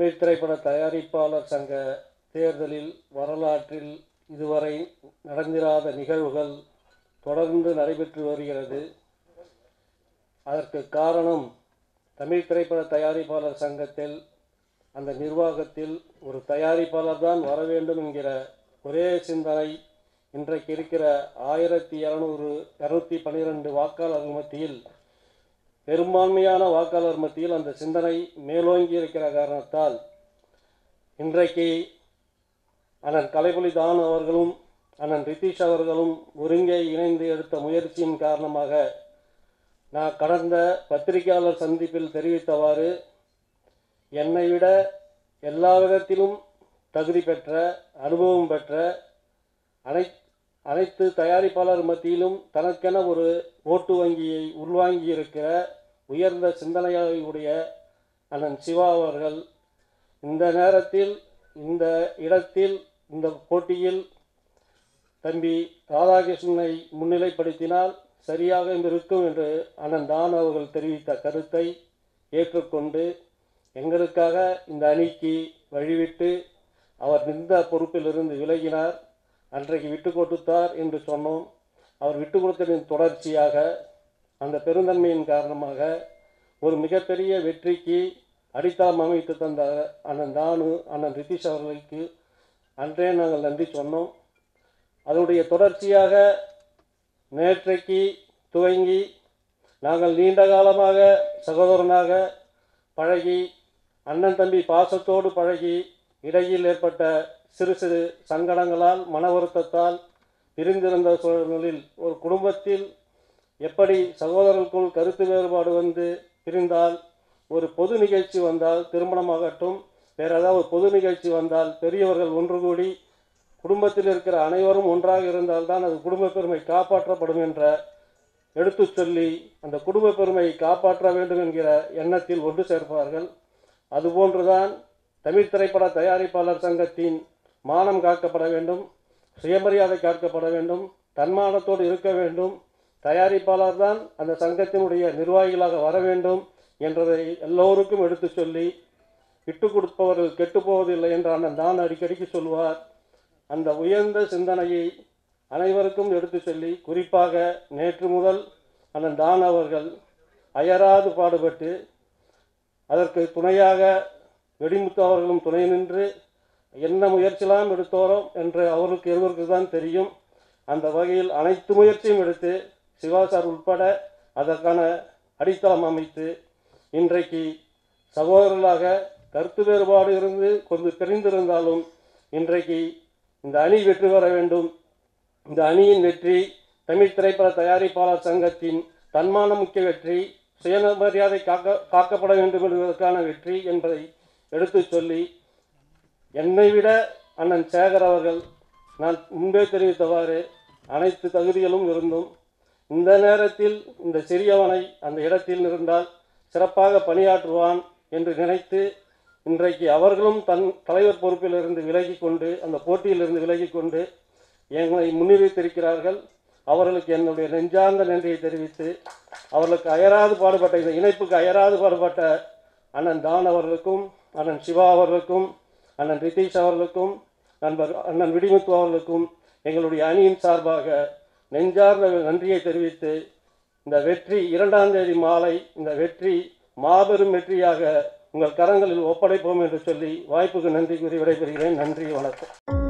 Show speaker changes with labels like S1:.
S1: தமிழ் திரைப்பட தயாரிப்பாளர் சங்க தேர்தலில் வரலாற்றில் இதுவரை நடந்திராத நிகழ்வுகள் தொடர்ந்து நடைபெற்று வருகிறது. அதற்கு காரணம், தமிழ் திரைப்பட தயாரிப்பாளர் சங்கத்தில் அந்த நிர்வாகத்தில் ஒரு தயாரிப்பாளர் தான் வர வேண்டும் என்கிற ஒரே சிந்தனை இன்றைக்கு இருக்கிற 1212 வாக்காளர்கள் மத்தியில், பெரும்பான்மையான வாக்காளர் மத்தியில் அந்த சிந்தனை மேலோங்கி இருக்கிற காரணத்தால் இன்றைக்கு அண்ணன் கலைப்புலி தானு அவர்களும் அண்ணன் ரித்தீஷ் அவர்களும் ஒருங்கே இணைந்து எடுத்த முயற்சியின் காரணமாக நான் கடந்த பத்திரிகையாளர் சந்திப்பில் தெரிவித்தவாறு என்னை விட எல்லா விதத்திலும் தகுதி பெற்ற, அனுபவம் பெற்ற அனைத்து தயாரிப்பாளர் மத்தியிலும் தனக்கென ஒரு ஓட்டு வங்கியை உள்வாங்கி இருக்கிற உயர்ந்த சிந்தனையுடைய அண்ணன் சிவா அவர்கள் இந்த நேரத்தில், இந்த இடத்தில், இந்த போட்டியில் தம்பி ராதாகிருஷ்ணனை முன்னிலைப்படுத்தினால் சரியாக இருக்கும் என்று அண்ணன் தான் அவர்கள் தெரிவித்த கருத்தை ஏற்றுக்கொண்டு எங்களுக்காக இந்த அணிக்கு வழிவிட்டு அவர் நின்ற பொறுப்பிலிருந்து விலகினார். அன்றைக்கு விட்டு கொடுத்தார் என்று சொன்னோம். அவர் விட்டு கொடுத்ததின் தொடர்ச்சியாக அந்த பெருந்தன்மையின் காரணமாக ஒரு மிகப்பெரிய வெற்றிக்கு அடித்தளம் அமைத்து தந்த அண்ணன் தானு, அண்ணன் ரித்தீஷ் அவர்களுக்கு அன்றே நாங்கள் நன்றி சொன்னோம். அதனுடைய தொடர்ச்சியாக நேற்றைக்கு துவங்கி நாங்கள் நீண்ட காலமாக சகோதரனாக பழகி, அண்ணன் தம்பி பாசத்தோடு பழகி, இடையில் ஏற்பட்ட சிறு சிறு சங்கடங்களால், மன வருத்தத்தால் பிரிந்திருந்த சூழலில் ஒரு குடும்பத்தில் எப்படி சகோதரர்களுக்குள் கருத்து வேறுபாடு வந்து பிரிந்தால், ஒரு பொது நிகழ்ச்சி வந்தால், திருமணமாகட்டும் வேறு ஏதாவது பொது நிகழ்ச்சி வந்தால் பெரியவர்கள் ஒன்று கூடி குடும்பத்தில் இருக்கிற அனைவரும் ஒன்றாக இருந்தால்தான் அது குடும்ப பெருமை காப்பாற்றப்படும் என்ற எடுத்து சொல்லி அந்த குடும்ப பெருமையை காப்பாற்ற வேண்டும் என்கிற எண்ணத்தில் ஒன்று சேர்ப்பார்கள். அதுபோன்றுதான் தமிழ் திரைப்பட தயாரிப்பாளர் சங்கத்தின் மானம் காக்கப்பட வேண்டும், சுயமரியாதை காக்கப்பட வேண்டும், தன்மானத்தோடு இருக்க வேண்டும், தயாரிப்பாளர் தான் அந்த சங்கத்தினுடைய நிர்வாகிகளாக வர வேண்டும் என்றதை எல்லோருக்கும் எடுத்து சொல்லி, விட்டு கொடுப்பவர்கள் கெட்டுப்போவதில்லை என்று அண்ணன் தான் அடிக்கடிக்கு சொல்வார். அந்த உயர்ந்த சிந்தனையை அனைவருக்கும் எடுத்து சொல்லி, குறிப்பாக நேற்று முதல் அண்ணன் தான் அவர்கள் அயராது பாடுபட்டு அதற்கு துணையாக வெடிமுத்து அவர்களும் துணை நின்று என்ன முயற்சியெல்லாம் எடுத்தோரோம் என்று அவருக்கு இருவருக்கு தான் தெரியும். அந்த வகையில் அனைத்து முயற்சியும் எடுத்து சிவா சார் உட்பட அதற்கான அடித்தளம் அமைத்து இன்றைக்கு சகோதரர்களாக கருத்து வேறுபாடு இருந்து கொஞ்சம் பிரிந்திருந்தாலும் இன்றைக்கு இந்த அணி வெற்றி பெற வேண்டும். இந்த அணியின் வெற்றி தமிழ் திரைப்பட தயாரிப்பாளர் சங்கத்தின் தன்மான முக்கிய வெற்றி, சுயமரியாதை காக்கப்பட வேண்டும் என்பதற்கான வெற்றி என்பதை எடுத்து சொல்லி, என்னை விட அண்ணன் சேகர் அவர்கள் நான் முன்பே தெரிவித்தவாறு அனைத்து தகுதிகளும் இருந்தும் இந்த நேரத்தில் இந்த சிறியவனை அந்த இடத்தில் இருந்தால் சிறப்பாக பணியாற்றுவான் என்று நினைத்து இன்றைக்கு அவர்களும் தன் தலைவர் பொறுப்பிலிருந்து விலகி கொண்டு, அந்த போட்டியிலிருந்து விலகி கொண்டு எங்களை முன்னிறுத்தியிருக்கிறார்கள். அவர்களுக்கு என்னுடைய நெஞ்சார்ந்த நன்றியை தெரிவித்து, அவர்களுக்கு அயராது பாடுபட்ட, இந்த இணைப்புக்கு அயராது பாடுபட்ட அண்ணன் தான் அவர்களுக்கும், அண்ணன் சிவா அவர்களுக்கும், அண்ணன் ரித்தீஷ் அவர்களுக்கும், நண்பர் அண்ணன் வெடிமுத்து அவர்களுக்கும் எங்களுடைய அணியின் சார்பாக நெஞ்சார்ந்த நன்றியை தெரிவித்து, இந்த வெற்றி 2ஆம் தேதி மாலை இந்த வெற்றி மாபெரும் வெற்றியாக உங்கள் கரங்களில் ஒப்படைப்போம் என்று சொல்லி வாய்ப்புக்கு நன்றி கூறி விடைபெறுகிறேன். நன்றி, வணக்கம்.